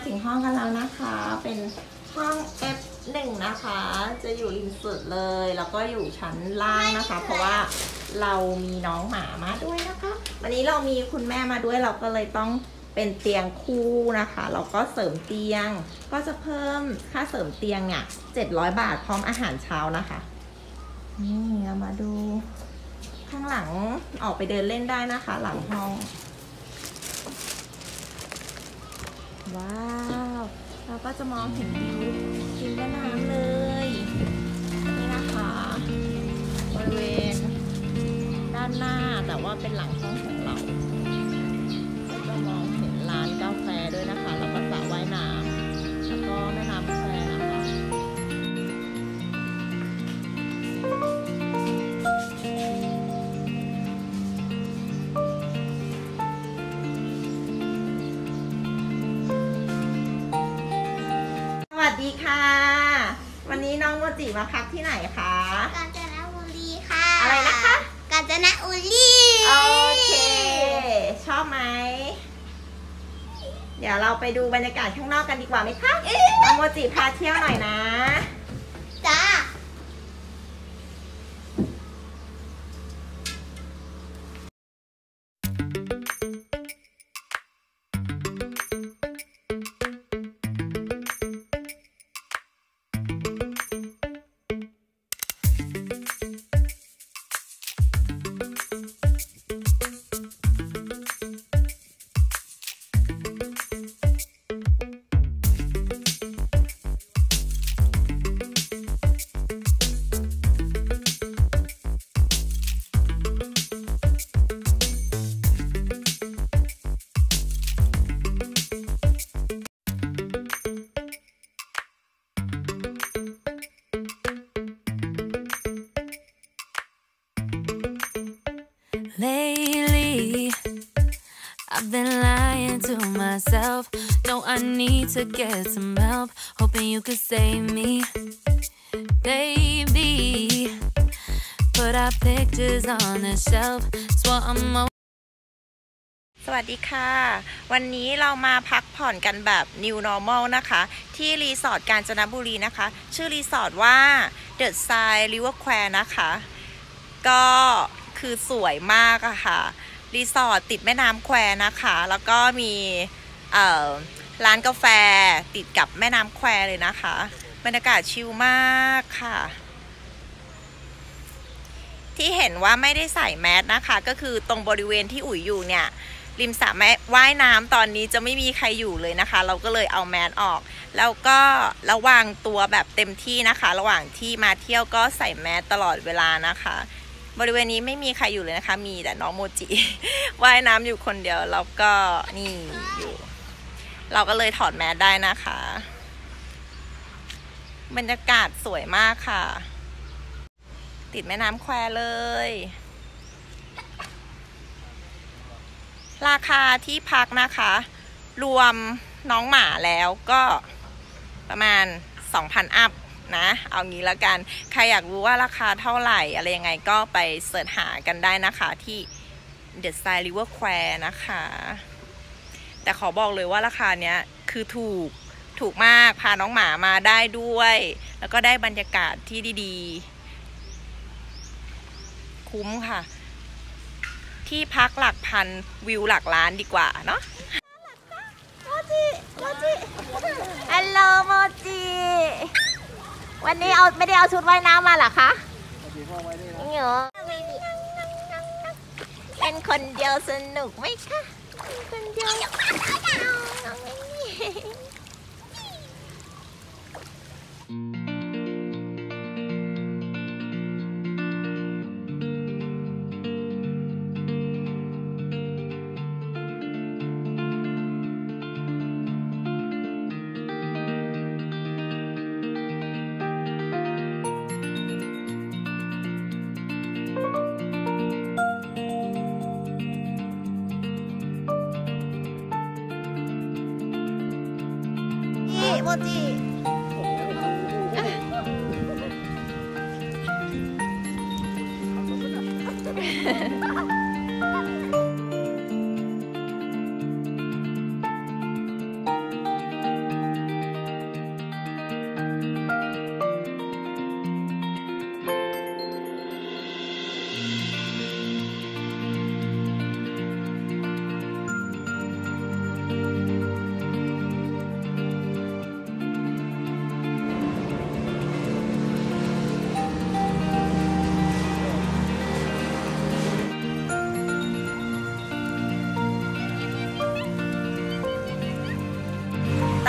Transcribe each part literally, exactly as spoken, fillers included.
ถึงห้องกันแล้วนะคะเป็นห้อง เอฟ หนึ่ง นะคะจะอยู่ริมสุดเลยแล้วก็อยู่ชั้นล่างนะคะเพราะว่าเรามีน้องหมามาด้วยนะคะวันนี้เรามีคุณแม่มาด้วยเราก็เลยต้องเป็นเตียงคู่นะคะเราก็เสริมเตียงก็จะเพิ่มค่าเสริมเตียงเนี่ยเจ็ดร้อยบาทพร้อมอาหารเช้านะคะนี่เรามาดูข้างหลังออกไปเดินเล่นได้นะคะหลังห้องว้าวเราก็จะมองเห็นวิวริมแม่น้ำเลยนี่นะคะบริเวณด้านหน้าแต่ว่าเป็นหลังห้องของเราก็จะมองเห็นร้านกาแฟด้วยนะคะแล้วก็สระว่ายน้ำแล้วก็แม่น้ำแควนะคะสวัสดีค่ะวันนี้น้องโมจิมาพักที่ไหนคะกาญจนบุรีค่ะอะไรนะคะกาญจนบุรีโอเคชอบไหมเดี๋ยวเราไปดูบรรยากาศข้างนอกกันดีกว่าไหมคะน้องโมจิพาเที่ยวหน่อยนะจ้า Lately, I've been lying to myself. No, I need to get some help. Hoping you could save me, baby. Put our pictures on the shelf. Swore I'm. สวัสดีค่ะวันนี้เรามาพักผ่อนกันแบบ New Normal นะคะที่รีสอร์ทกาญจนบุรีนะคะชื่อรีสอร์ทว่า The Side River Square นะคะก็คือสวยมากอะค่ะรีสอร์ทติดแม่น้ำแควนะคะแล้วก็มีเอ่อร้านกาแฟติดกับแม่น้ำแควเลยนะคะบรรยากาศชิลมากค่ะที่เห็นว่าไม่ได้ใส่แมสนะคะก็คือตรงบริเวณที่อุ๋ยอยู่เนี่ยริมสระว่ายน้ำตอนนี้จะไม่มีใครอยู่เลยนะคะเราก็เลยเอาแมสออกแล้วก็ระวังตัวแบบเต็มที่นะคะระหว่างที่มาเที่ยวก็ใส่แมสตลอดเวลานะคะบริเวณนี้ไม่มีใครอยู่เลยนะคะมีแต่น้องโมจิว่ายน้ำอยู่คนเดียวแล้วก็นี่อยู่เราก็เลยถอดแมสได้นะคะบรรยากาศสวยมากค่ะติดแม่น้ำแควเลยราคาที่พักนะคะรวมน้องหมาแล้วก็ประมาณ สองพัน อัพนะเอางี้ละกันใครอยากรู้ว่าราคาเท่าไหร่อะไรยังไงก็ไปเสิร์ชหากันได้นะคะที่ The Side River Square นะคะแต่ขอบอกเลยว่าราคาเนี้ยคือถูกถูกมากพาน้องหมามาได้ด้วยแล้วก็ได้บรรยากาศที่ดีๆคุ้มค่ะที่พักหลักพันวิวหลักล้านดีกว่าเนาะโมจิโมจิฮัลโหลโมจิวันนี้เอาไม่ได้เอาชุดว่ายน้ำมาหรอคะเหรอเป็นคนเดียวสนุกไหมคะคนเดียวน้องไม่มีโมจิ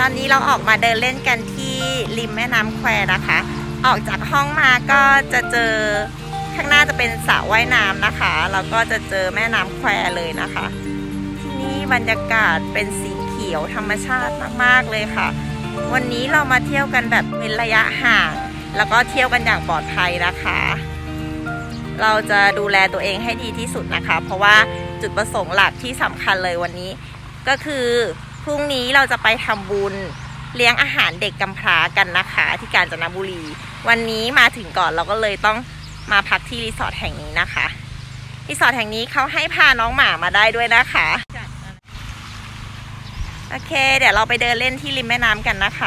ตอนนี้เราออกมาเดินเล่นกันที่ริมแม่น้ำแควนะคะ ออกจากห้องมาก็จะเจอข้างหน้าจะเป็นสระว่ายน้ำนะคะแล้วก็จะเจอแม่น้ำแควเลยนะคะที่นี่บรรยากาศเป็นสีเขียวธรรมชาติมากๆเลยค่ะวันนี้เรามาเที่ยวกันแบบเป็นระยะห่างแล้วก็เที่ยวกันอย่างปลอดภัยนะคะเราจะดูแลตัวเองให้ดีที่สุดนะคะเพราะว่าจุดประสงค์หลักที่สำคัญเลยวันนี้ก็คือพรุ่งนี้เราจะไปทำบุญเลี้ยงอาหารเด็กกำพร้ากันนะคะที่กาญจนบุรีวันนี้มาถึงก่อนเราก็เลยต้องมาพักที่รีสอร์ทแห่งนี้นะคะรีสอร์ทแห่งนี้เขาให้พาน้องหมามาได้ด้วยนะคะโอเคเดี๋ยวเราไปเดินเล่นที่ริมแม่น้ำกันนะคะ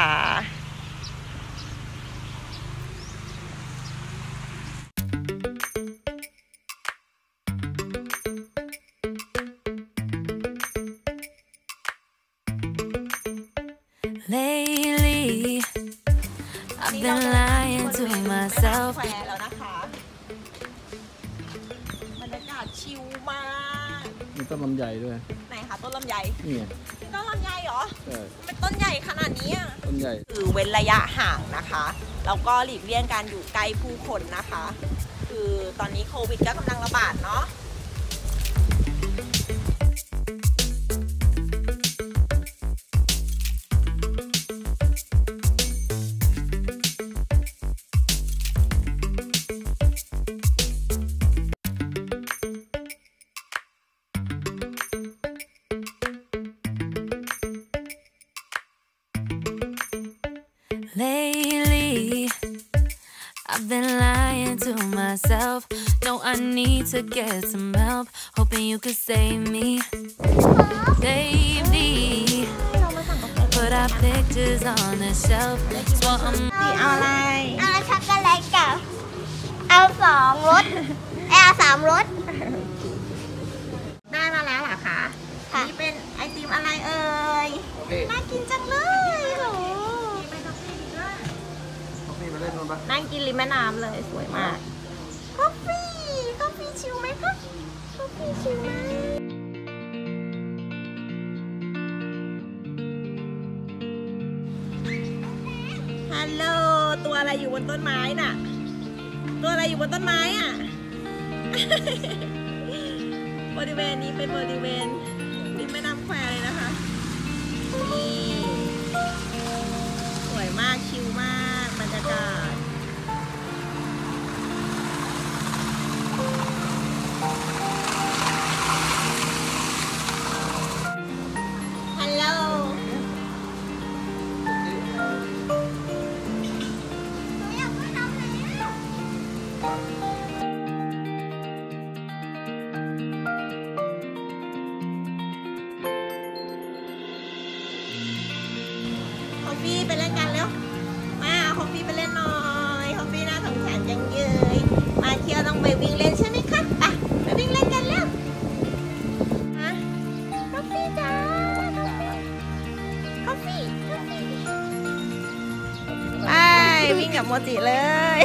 Lately, I've been lying to myself. แล้วนะคะบรรยากาศชิลมากมีต้นลำไยด้วยไหนคะต้นลำไยนี่ไงต้นลำไยเหรอใช่เป็นต้นใหญ่ขนาดนี้อะต้นใหญ่คือเว้นระยะห่างนะคะแล้วก็หลีกเลี่ยงการอยู่ใกล้ผู้คนนะคะ คือตอนนี้โควิดก็กำลังระบาดเนาะ Lately, I've been lying to myself. No, I need to get some help. Hoping you could save me. Save me. Put our pictures on the shelf. Swore I'm เอาอะไรเอาช็อกโกแลตกับเอาสองรสเอาสามรสได้มาแล้วเหรอคะค่ะนี่เป็นไอติมอะไรเอ่ยโอเคน่ากินจังเลยโหนี่มาเล่นมันปะนั่งกินริมแม่น้ำเลยสวยมากกาแฟกาแฟชิลไหมคะกาแฟชิลไหมฮัลโหลตัวอะไรอยู่บนต้นไม้น่ะตัวอะไรอยู่บนต้นไม้อ่ะ บริเวณนี้เป็นบริเวณริมแม่น้ำแควเลยนะคะนี่สวยมากชิลมากบรรยากาศฮัลโหลคอฟฟี่ไปเล่นกันเร็วมาคอฟฟี่ไปเล่นหน่อยคอฟฟี่น่าสงสารจังเยยมาเที่ยวต้องไปวิ่งเล่นใช่ไหมคะไปไปวิ่งเล่นกันเร็วมาคอฟฟี่จ้าคอฟฟี่คอฟฟี่ไปวิ่งกับโมจิเลย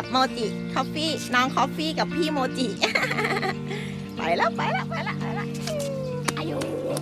โมจิคอฟฟี่น้องคอฟฟี่กับพี่โมจิ ไปแล้วไปแล้วไปแล้วไปแล้วอายุ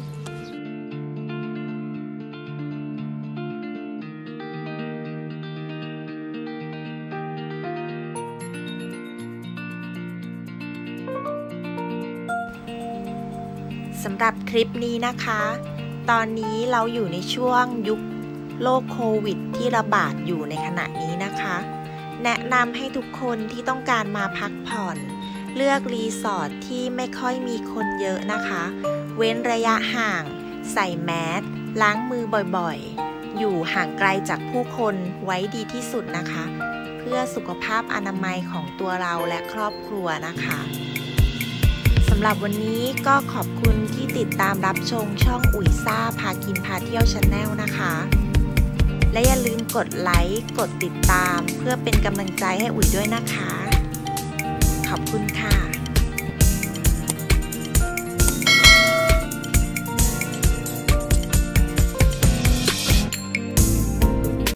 สำหรับคลิปนี้นะคะ ตอนนี้เราอยู่ในช่วงยุคโรคโควิดที่ระบาดอยู่ในขณะนี้นะคะ แนะนำให้ทุกคนที่ต้องการมาพักผ่อนเลือกรีสอร์ทที่ไม่ค่อยมีคนเยอะนะคะ เว้นระยะห่างใส่แมสล้างมือบ่อยๆอยู่ห่างไกลจากผู้คนไว้ดีที่สุดนะคะ เพื่อสุขภาพอนามัยของตัวเราและครอบครัวนะคะสำหรับวันนี้ก็ขอบคุณที่ติดตามรับชมช่องอุ๋ยซ่าพากินพาเที่ยวชาแนลนะคะและอย่าลืมกดไลค์กดติดตามเพื่อเป็นกำลังใจให้อุ๋ยด้วยนะคะขอบคุณค่ะ